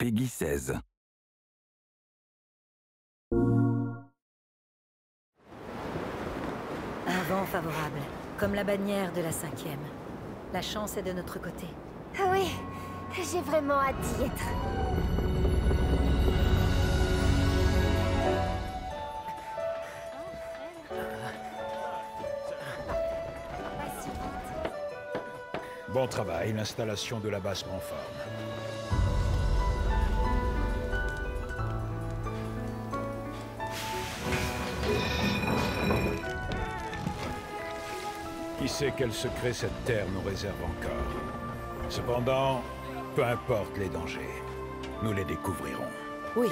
Peggy 16. Un vent favorable, comme la bannière de la 5e. La chance est de notre côté. Ah oui, j'ai vraiment hâte d'y être. Bon travail, l'installation de la base prend forme. Qui sait quel secret cette terre nous réserve encore? Cependant, peu importe les dangers, nous les découvrirons. Oui.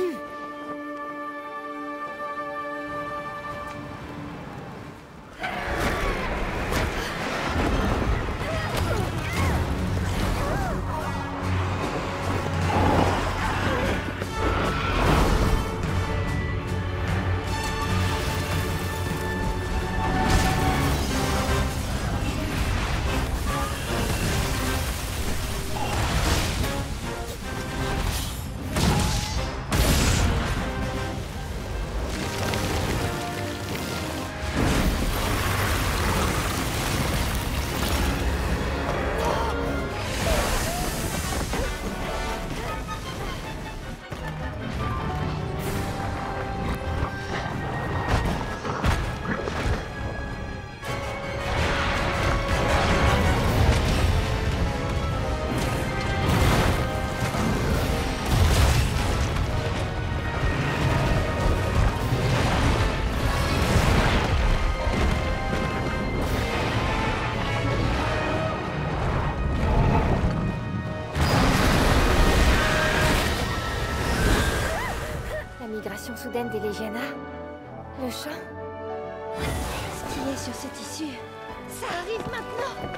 Migration soudaine des Légionnats. Le chant. Ce qui est sur ce tissu. Ça arrive maintenant.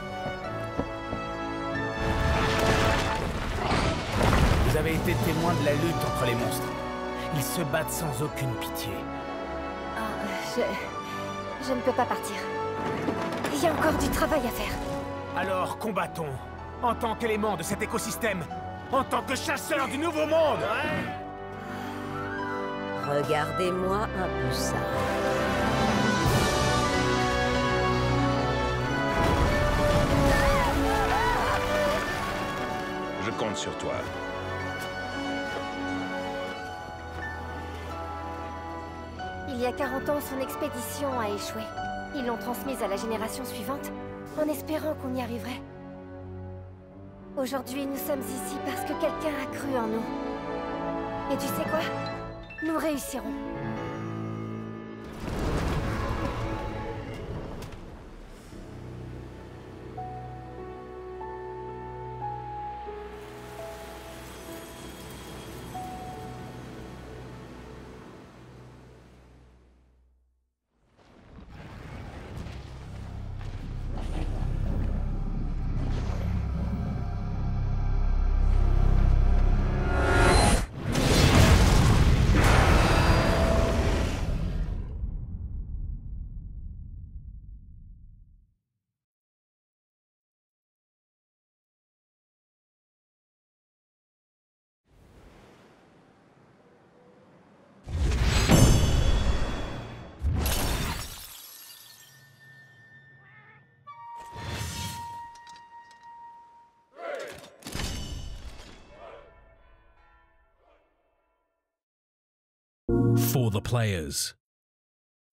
Vous avez été témoin de la lutte entre les monstres. Ils se battent sans aucune pitié. Oh, je ne peux pas partir. Il y a encore du travail à faire. Alors combattons. En tant qu'élément de cet écosystème. En tant que chasseur du nouveau monde, hein? Regardez-moi un peu ça. Je compte sur toi. Il y a 40 ans, son expédition a échoué. Ils l'ont transmise à la génération suivante, en espérant qu'on y arriverait. Aujourd'hui, nous sommes ici parce que quelqu'un a cru en nous. Et tu sais quoi? Nous réussirons. For the players.